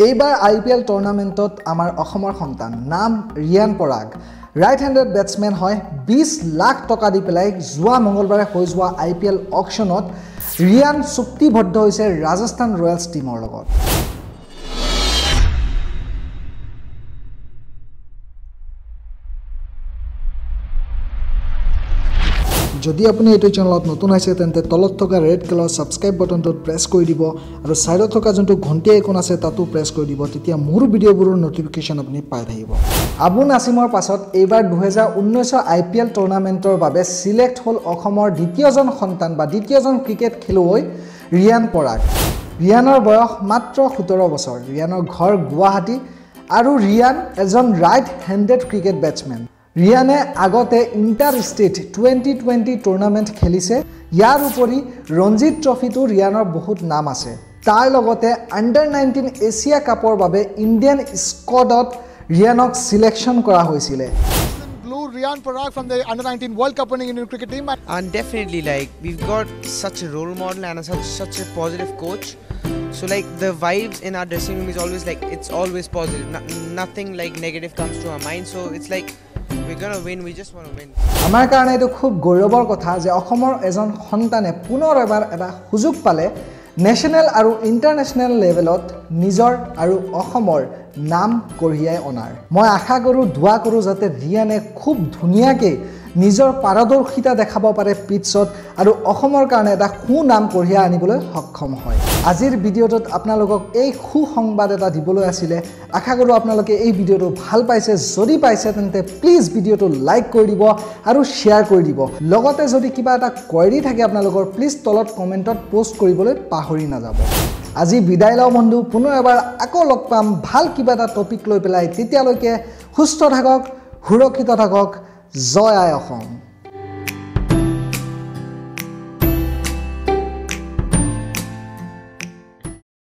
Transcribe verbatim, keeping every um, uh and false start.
এইবাৰ আই P L টুৰ্নামেণ্টত আমাৰ অসমৰ সন্তান নাম Riyan Parag right handed batsman হয় বিশ লাখ টকা দি পেলাই যোৱা মঙ্গলবাৰে হৈ যোৱা আই পি এল অকশ্যনত ৰিয়ান চুক্তিবদ্ধ হৈছে ৰাজস্থান ৰয়েলছ টিমৰ লগত যদি আপুনি এইটো চেনেলত নতুন হৈছে তেন্তে তলত থকা ৰেড কালাৰ সাবস্ক্ৰাইব বাটনটোত প্ৰেছ কৰি দিব আৰু সাইডত থকা যোনটো ঘণ্টি আইকন আছে তাতো প্ৰেছ কৰি দিব তেতিয়া মোৰ ভিডিঅ'বোৰৰ নটিফিকেশ্যন আপুনি পাই থাকিব আবু নাছিমৰ পাছত এইবাৰ দুই হাজাৰ ঊনৈশ আই পি এল টুৰ্নামেণ্টৰ বাবে সিলেক্ট হ'ল অসমৰ দ্বিতীয়জন সন্তান বা দ্বিতীয়জন ক্ৰিকেট খেলুৱৈ ৰিয়ান পৰাগ ৰিয়ানৰ বয়স মাত্ৰ সোতৰ বছৰ ৰিয়ানৰ ঘৰ গুৱাহাটী আৰু ৰিয়ান এজন ৰাইট হেণ্ডেড ক্ৰিকেট বেটছমেন ৰিয়ানে আগতে interstate twenty twenty tournament খেলিছে ইয়াৰ উপৰি ৰঞ্জিত ট্ৰফিটো ৰিয়ানৰ বহুত নাম আছে তাৰ লগতে আণ্ডাৰ নাইনটিন এছিয়া কাপৰ বাবে ইণ্ডিয়ান স্কোৱাডত ৰিয়ানক সিলেকশ্যন কৰা হৈছিলে Blue Riyan Parag from the under nineteen World Cup winning Indian cricket team and definitely like we've got such a role model and a, such such a positive coach so like the vibes in our dressing room is always like it's always positive no, nothing like negative comes to our mind so it's like we're going to win we just want to win আমাৰ কাৰণে এটো খুব গৌৰৱৰ কথা যে অসমৰ এজন সন্তানে পুনৰ এবাৰ এটা সুযোগ পালে নেশ্যনেল আৰু ইণ্টাৰনেশ্যনেল লেভেলত নিজৰ আৰু অসমৰ নাম কঢ়িয়াই অনাৰ মই আশা কৰোঁ দুৱা কৰোঁ যাতে ৰিয়ানে খুব ধুনীয়াকৈ নিজৰ পাৰদৰ্শিতা দেখাব পাৰে পিটছত আৰু অসমৰ কাৰণে এটা সুনাম কঢ়িয়াই আনিবলৈ সক্ষম হয় আজিৰ ভিডিঅ'টোত আপোনালোকক এই সুসংবাদ এটা দিবলৈ আছিলে আশা কৰোঁ আপোনালোকে এই ভিডিঅ'টো ভাল পাইছে যদি পাইছে তেন্তে প্লিজ ভিডিঅ'টো লাইক কৰি দিব আৰু শ্বেয়াৰ কৰি দিব লগতে যদি কিবা এটা কোৱাৰী থাকে আপোনালোকৰ প্লিজ তলত কমেণ্টত পোষ্ট কৰিবলৈ পাহৰি নাযাব আজি বিদায় লওঁ বন্ধু পুনৰ এবাৰ আকৌ লগ পাম ভাল কিবা এটা টপিক লৈ পেলাই তেতিয়ালৈকে সুস্থ থাকক সুৰক্ষিত থাকক জয় আই অসম